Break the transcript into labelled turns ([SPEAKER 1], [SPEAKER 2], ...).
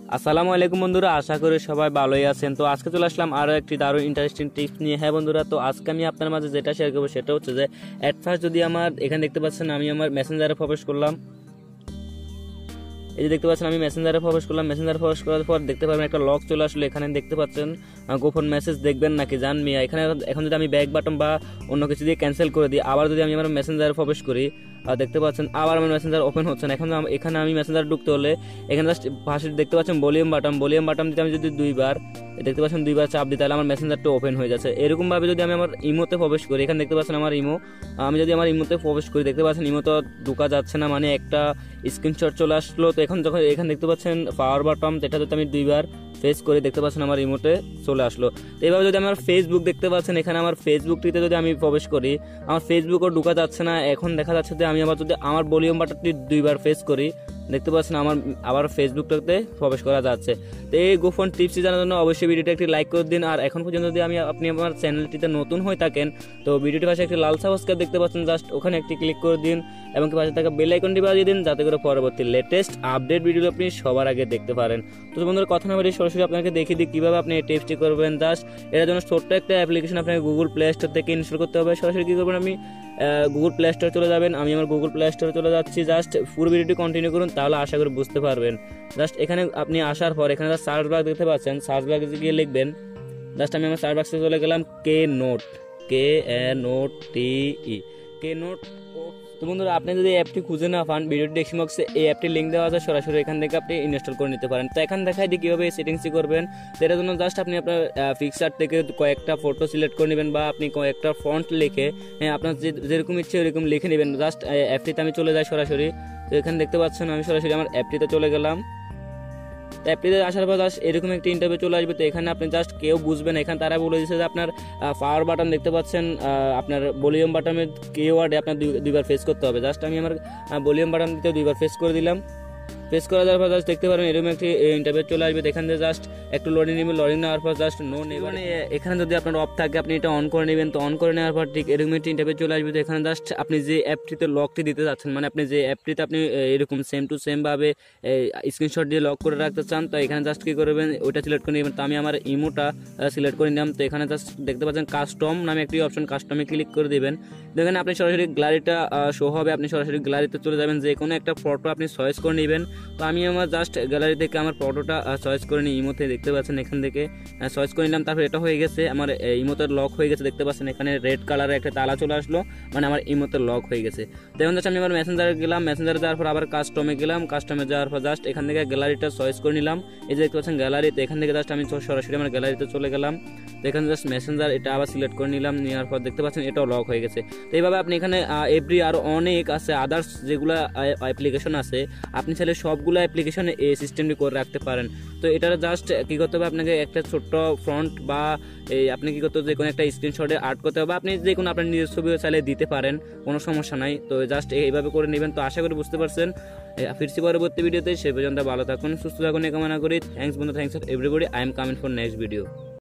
[SPEAKER 1] আসসালামু আলাইকুম বন্ধুরা, আশা করি সবাই ভালোই আছেন। তো আজকে চলে আসলাম আরও একটি দারুণ ইন্টারেস্টিং টিপস নিয়ে। হ্যাঁ বন্ধুরা, তো আজকে আমি আপনার মাঝে যেটা শেয়ার করবো সেটা হচ্ছে যে অ্যাট ফার্স্ট যদি আমার এখানে দেখতে পাচ্ছেন আমি আমার মেসেঞ্জারে প্রবেশ করলাম। এই যে দেখতে পাচ্ছেন আমি মেসেঞ্জারে প্রবেশ করলাম। মেসেঞ্জারে প্রবেশ করার পর দেখতে পাবেন একটা লক চলে আসলো। এখানে দেখতে পাচ্ছেন গোপন মেসেজ দেখবেন নাকি জান মিয়া। এখানে এখন যদি আমি ব্যাক বাটন বা অন্য কিছু দিয়ে ক্যান্সেল করে দিই, আবার যদি আমি আমার মেসেঞ্জারে প্রবেশ করি, দেখতে পাচ্ছেন আবার আমার মেসেঞ্জার ওপেন হচ্ছে না। এখানে আমি মেসেঞ্জার ঢুকতে হলে এখানে জাস্ট পাশে দেখতে পাচ্ছেন ভলিউম বাটন দিতে আমি যদি দুইবার দেখতে পাচ্ছেন দুইবার চাপ দিই তাহলে আমার মেসেঞ্জারটা ওপেন হয়ে যাচ্ছে। এরকম ভাবে যদি আমি আমার ইমোতে প্রবেশ করি, এখানে দেখতে পাচ্ছেন আমার ইমো, আমি যদি আমার ইমোতে প্রবেশ করি দেখতে পাচ্ছেন ইমো তো ঢোকা যাচ্ছে না, মানে একটা স্ক্রিনশট চলে আসলো। তো এখন যখন এখানে দেখতে পাচ্ছেন পাওয়ার বাটন, এটা যদি আমি দুইবার ফেস করে দেখতে পাচ্ছেন আমার ইমোটে চলে আসলো। তো এইভাবে যদি আমার ফেসবুক দেখতে পাচ্ছেন, এখানে আমার ফেসবুকটিতে যদি আমি প্রবেশ করি আমার ফেসবুকও ঢোকা যাচ্ছে না। এখন দেখা যাচ্ছে যে আমি আবার যদি আমার ভলিউম বাটনটি দুইবার ফেস করি দেখতে পাচ্ছেন আমার আবার ফেসবুকটাতে প্রবেশ করা যাচ্ছে। তো এই গোপন টিপস জানার জন্য অবশ্যই ভিডিওটা একটি লাইক করে দিন। আর এখন পর্যন্ত যদি আপনি আমার চ্যানেলটিতে নতুন হয়ে থাকেন তো ভিডিওটির পাশে একটি লাল সাবস্ক্রাইব দেখতে পাচ্ছেন, জাস্ট ওখানে একটি ক্লিক করে দিন এবং পাশে থাকা বেল আইকনটি বাজিয়ে দিন যাতে করে পরবর্তী লেটেস্ট আপডেট ভিডিও আপনি সবার আগে দেখতে পারেন। তো বন্ধুরা কথা না বলে সরাসরি আপনাকে দেখিয়ে দিই কীভাবে আপনি এই টিপসটি করবেন। জাস্ট এর জন্য ছোট্ট একটা অ্যাপ্লিকেশন আপনাকে গুগল প্লে স্টোর থেকে ইনস্টল করতে হবে। সরাসরি কী করবেন, আমি গুগল প্লে স্টোরে চলে যাবেন। আমি আমার গুগল প্লে স্টোরে চলে যাচ্ছি। জাস্ট পুরো ভিডিওটি কন্টিনিউ করুন, তাহলে আশা করি বুঝতে পারবেন। জাস্ট এখানে আপনি আসার পর এখানে সার্চ বাক্স দেখতে পাচ্ছেন, সার্চ বাক্সে গিয়ে লিখবেন, জাস্ট আমি আমার সার্চ বাক্সে চলে গেলাম কে নোট। তো বন্ধুরা আপনি যদি অ্যাপটি খুঁজে না পান, ভিডিও ডেসক্রিপশন বক্সে এই অ্যাপটি লিঙ্ক দেওয়া আছে, সরাসরি এখান থেকে আপনি ইনস্টল করে নিতে পারেন। তো এখান দেখাই দিই কীভাবে সেটিংসই করবেন। তো এটার জন্য জাস্ট আপনি আপনার পিকচার থেকে কয়েকটা ফটো সিলেক্ট করে নেবেন বা আপনি কয়েকটা ফন্ট লিখে আপনার যেরকম ইচ্ছে ওরকম লিখে নেবেন। জাস্ট অ্যাপটিতে আমি চলে যাই সরাসরি। তো এখানে দেখতে পাচ্ছেন আমি সরাসরি আমার অ্যাপটিতে চলে গেলাম। অ্যাপটিতে আসার পর জাস্ট এরকম একটি ইন্টারভিউ চলে আসবে। তো এখানে আপনি জাস্ট কেউ বুঝবেন, এখানে তারা বলে দিচ্ছে যে আপনার পাওয়ার বাটন দেখতে পাচ্ছেন, আপনার ভলিউম বাটনের কিওয়ার্ডে আপনার দুইবার ফেস করতে হবে। জাস্ট আমি আমার ভলিউম বাটন দিতে দুইবার ফেস করে দিলাম। ফেস করা যাওয়ার পর জাস্ট দেখতে পারেন এরকম একটি ইন্টারভিউ চলে আসবে। এখান থেকে জাস্ট একটু লোডিং নেবেন, লোডিং নেওয়ার পর জাস্ট নো নেবেন। মানে এখানে যদি আপনার অফ থাকে আপনি এটা অন করে নেবেন। তো অন করে নেওয়ার পর ঠিক এরকম একটি ইন্টারভিউ চলে আসবে। তো এখানে জাস্ট আপনি যে অ্যাপটিতে লকটি দিতে যাচ্ছেন, মানে আপনি যে অ্যাপটিতে আপনি এরকম সেম টু সেম ভাবে স্ক্রিনশট দিয়ে লক করে রাখতে চান, তো এখানে জাস্ট কী করবেন ওইটা সিলেক্ট করে নেবেন। তো আমি আমার ইমোটা সিলেক্ট করে নিলাম। তো এখানে জাস্ট দেখতে পাচ্ছেন কাস্টম নামে একটি অপশন, কাস্টমে ক্লিক করে দেবেন। দেখেন আপনি সরাসরি গ্যালারিটা শো হবে, আপনি সরাসরি গ্যালারিতে চলে যাবেন, যে কোনো একটা ফটো আপনি চয়েস করে নেবেন। তো আমি আমার জাস্ট গ্যালারি থেকে আমার ফটোটা চয়েস করে নিই, ইমোতে দেখতে পাচ্ছেন এখান থেকে চয়েস করে নিলাম। তারপর এটা হয়ে গেছে, আমার ইমোতে লক হয়ে গেছে। দেখতে পাচ্ছেন এখানে রেড কালারের একটা তালা চলে আসলো, মানে আমার ইমোতে লক হয়ে গেছে। দেখুন জাস্ট আমি আমার মেসেঞ্জারে গেলাম, মেসেঞ্জারে যাওয়ার পর আবার কাস্টমে গেলাম, কাস্টমে যাওয়ার পর জাস্ট এখান থেকে গ্যালারিটা চয়েস করে নিলাম। এই যে দেখতে পাচ্ছেন গ্যালারিতে, এখান থেকে জাস্ট আমি সরাসরি আমার গ্যালারিতে চলে গেলাম। তো এখানে জাস্ট মেসেঞ্জার এটা আবার সিলেক্ট করে নিলাম, নেওয়ার পর দেখতে পাচ্ছেন এটাও লক হয়ে গেছে। তো এইভাবে আপনি এখানে এভরি আরও অনেক আছে আদার্স যেগুলো অ্যাপ্লিকেশন আছে, আপনি চাইলে সবগুলো অ্যাপ্লিকেশনে এই সিস্টেমটি করে রাখতে পারেন। তো এটা জাস্ট কী করতে হবে, আপনাকে একটা ছোট্ট ফ্রন্ট বা আপনি কী করতে হবে, যে কোনো একটা স্ক্রিনশটে আর্ট করতে হবে। আপনি যে কোনো আপনার নিজের ছবিও চাইলে দিতে পারেন, কোনো সমস্যা নাই। তো জাস্ট এইভাবে করে নেবেন। তো আশা করি বুঝতে পারছেন। ফিরছি পরবর্তী ভিডিওতে, সে পর্যন্ত ভালো থাকুন, সুস্থ থাকুন এই কামনা করি। থ্যাংকস বন্ধু, thanks everybody. I am coming for next video.